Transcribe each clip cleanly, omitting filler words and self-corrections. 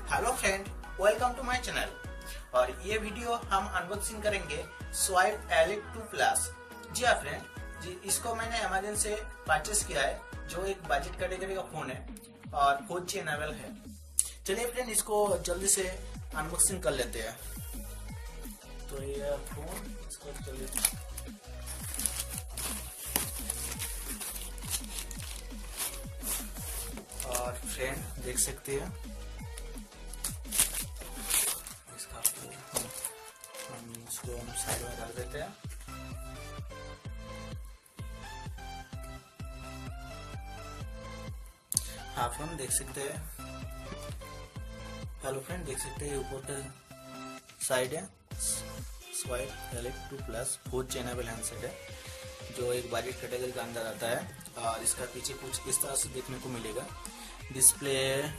Hello friend, welcome to my channel. और ये video हम अनबॉक्सिंग करेंगे स्वाइप एलिट 2 प्लस। जी हाँ फ्रेंड, जी इसको मैंने अमेज़न से परचेस किया है, जो एक बजट कैटेगरी का फोन है और 4G इनेबल है। चलिए फ्रेंड, इसको जल्दी से अनबॉक्सिंग कर लेते हैं। तो ये फोन इसको चलिए और फ्रेंड देख सकते हैं इसका हम इसको साइड में रख देते हैं। हाँ फ्रेंड देख सकते हैं, हेलो फ्रेंड देख सकते हैं ऊपर का साइड है Swipe Elite 2 plus 4G enable handset है, जो एक बजट कैटेगरी का अंदर आता है। और इसका पीछे कुछ इस तरह से देखने को मिलेगा। डिस्प्ले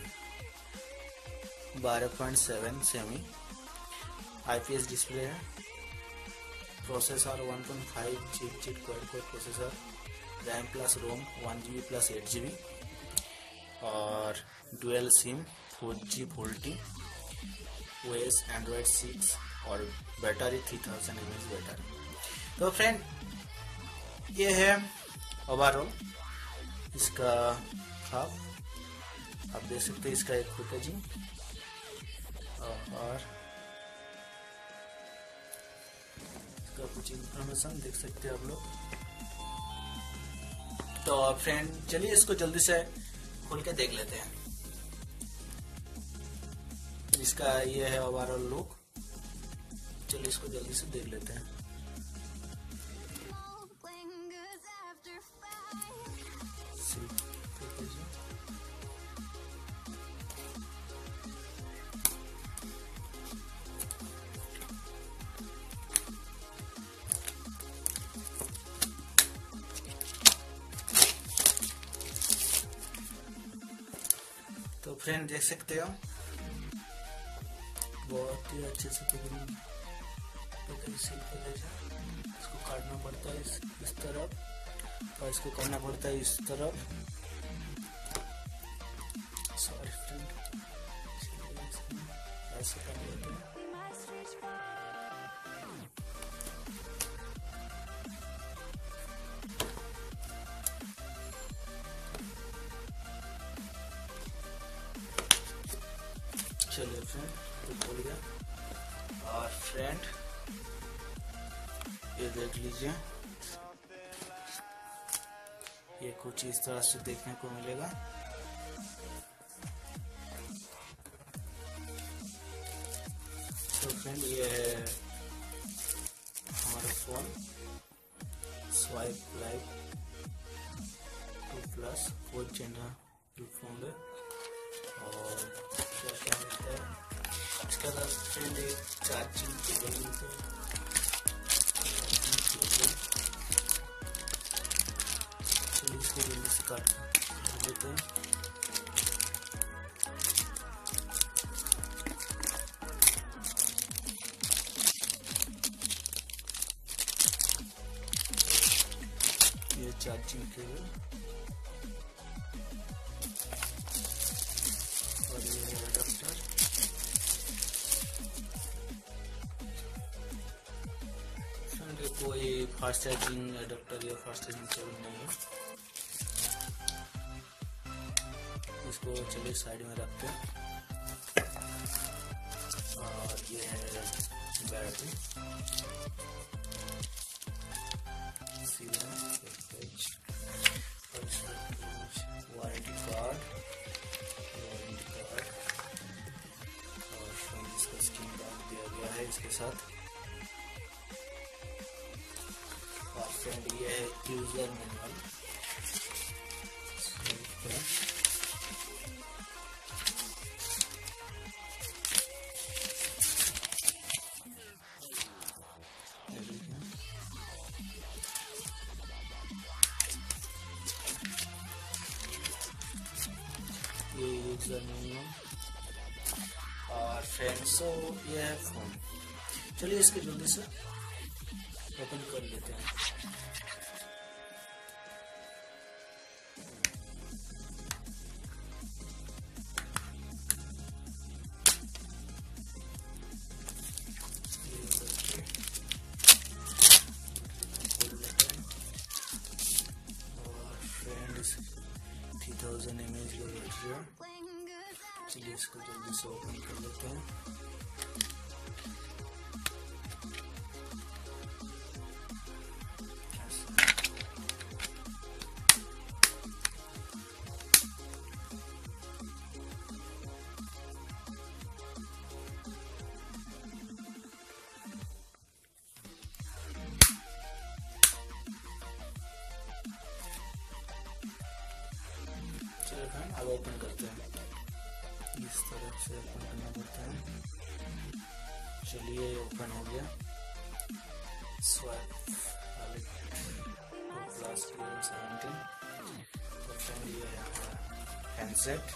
12.7 सेमी IPS डिस्प्ले है। Processor 1.5 chip quad core processor, RAM plus ROM 1GB plus 8GB और dual SIM 4G VoLTE OS Android 6 और बैटरी 3000 mAh बैटरी। तो फ्रेंड ये है ओवरऑल इसका हाफ, आप देख सकते हैं इसका एक पैकेजिंग और इसका कुछ इंफॉर्मेशन देख सकते हैं आप लोग। तो फ्रेंड चलिए इसको जल्दी से खोल के देख लेते हैं। इसका ये है ओवरऑल लुक, चलिए इसको जल्दी से देख लेते हैं। तो फ्रेंड देख सकते हो बहुत ही अच्छे से इसको काटना पड़ता है इस तरफ और इसको करना पड़ता है इस तरफ। सॉरी फ्रेंड, ऐसे कर लेते हैं। चलिए फ्रेंड तो खोल गया। और फ्रेंड ये देख लीजिए, ये कुछ इस तरह से देखने को मिलेगा। तो फ्रेंड ये है हमारा phone Swipe live 2 plus 4G enable phone है। और क्या होता है इसका फ्रेंड एक चार्जिंग केबल मिलता है। चलिए इसको जल्दी से काट लेते हैं। ये चार्जिंग केबल और ये एडाप्टर। कोई फास्ट चार्जिंग एडाप्टर या फास्ट चार्जिंग केबल नहीं है। इसको चलिए साइड में रखते हैं। और ये है बैटरी, वारंटी कार्ड और इसका स्क्रीन गार्ड दिया गया है इसके साथ। और फ्रेंड ये है यूजर मैनुअल। ये यूजर मैनुअल और फ्रेंड्स ये है फोन। चलिए इसके जल्दी से ओपन कर लेते हैं। फ्रोजन इमेज का बैटरी है। चलिए इसको जल्दी से ओपन कर लेते हैं। अब ओपन करते हैं। इस तरफ से ओपन करना पड़ता है। चलिए ओपन हो गया। स्वाइप प्लस 17 तो ये हैंडसेट।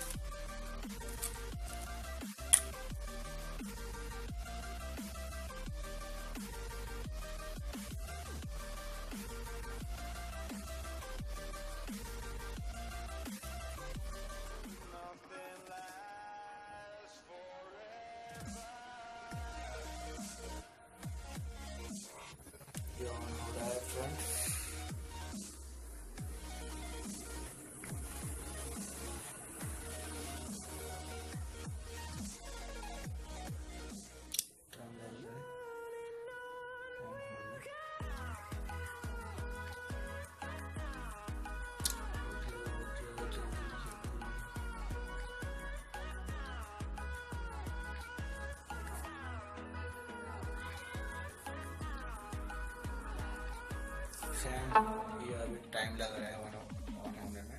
ऑन हो रहा है फ्रेंड। ये अभी टाइम लग रहा है ऑन होने में।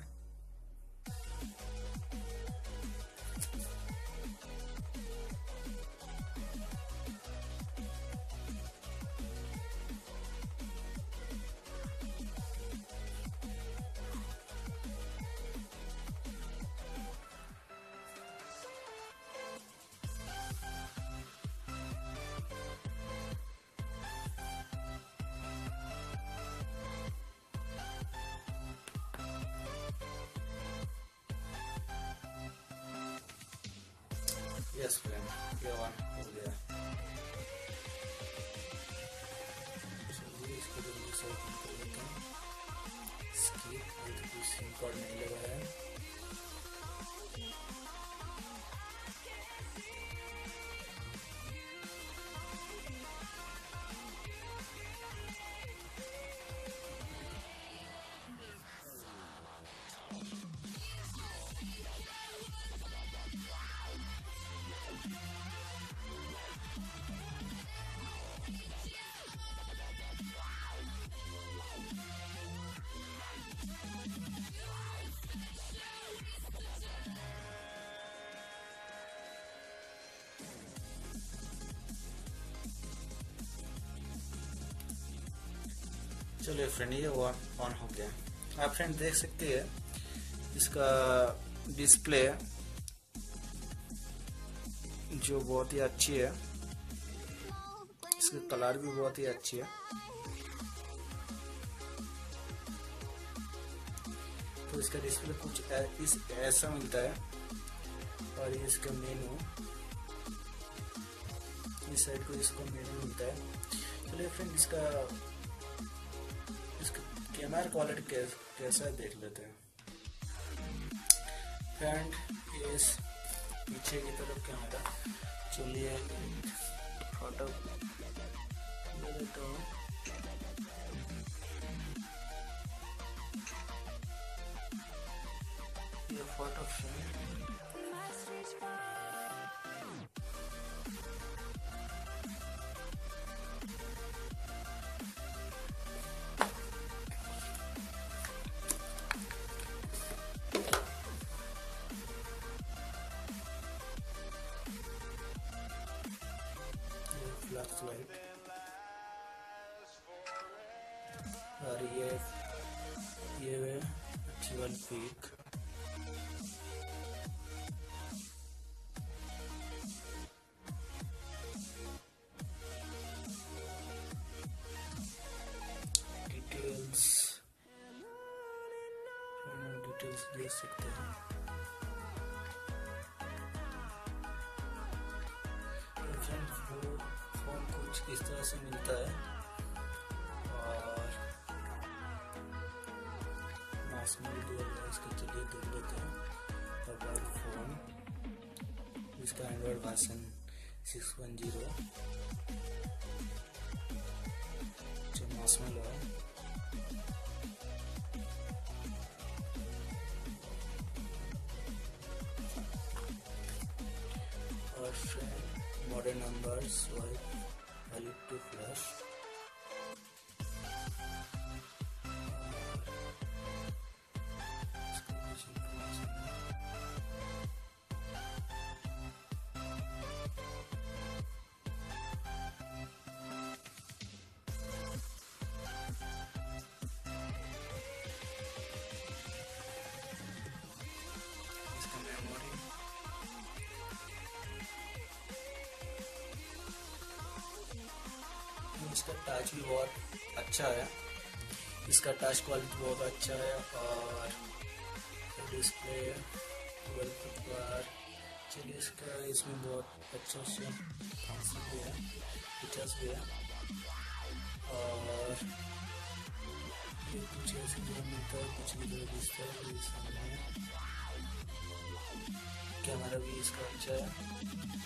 यस फ्रेंड, ये ऑन हो गया। चलिए इसको जल्दी से ओपन कर लेते हैं। इसकी कोई सिम कार्ड नहीं लगा है। चलिए फ्रेंड, ये ऑन हो गया। आप फ्रेंड देख सकते हैं इसका डिस्प्ले जो बहुत ही अच्छी है। इसका कलर भी बहुत ही अच्छी है। तो इसका डिस्प्ले कुछ ऐसा मिलता है। और ये इसका मेनू, इस साइड को इसका मेनू मिलता है। चलिए फ्रेंड, इसका कैमरा क्वालिटी कैसा है देख लेते हैं। फ्रेंड, ये पीछे की तरफ कैमरा। चलिए फोटो ले लेता हूँ। ये फोटो फ्रेंड फ्लैश लाइट। और ये अच्छी वाली पीक। डिटेल्स देख सकते हैं। फोन कुछ इस तरह से मिलता है। और इसमें भी डुअल है, इसका चलिए देख लेते हैं। मोबाइल फोन, इसका एंड्रॉइड वर्जन 610 जो मार्शमेलो है। और model number Swipe Elite two flash. इसका टच भी बहुत अच्छा है, इसका टच क्वालिटी बहुत अच्छा है। और डिस्प्ले चलिए इसका इसमें बहुत अच्छा से फंक्शन भी है, फीचर्स भी है। और ये कुछ ऐसे जो मिलता है, कुछ भी जो दिखता है सामने। कैमरा भी इसका अच्छा है।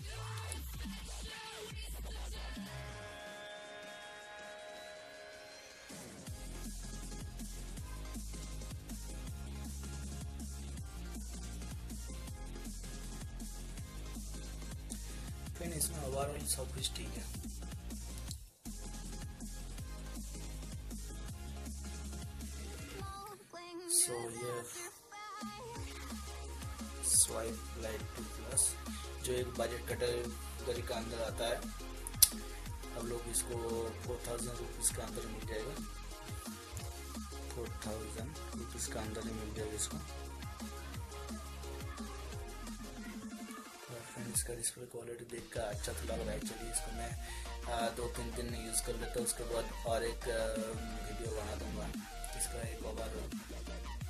फिर इसमें ओवरऑल सब कुछ ठीक है। सो ये स्वाइप लाइट 2 प्लस जो एक बजट कैटेगरी का अंदर आता है, अब लोग इसको 4000 रुपीज़ का अंदर मिल जाएगा। 4000 रुपीज़ का अंदर ही मिल जाएगा इसको। इसका डिस्प्ले क्वालिटी देखकर अच्छा तो लग रहा है। चलिए इसको मैं 2-3 दिन यूज़ कर लेता हूँ, उसके बाद और एक वीडियो बना दूंगा इसका एक ओवरऑल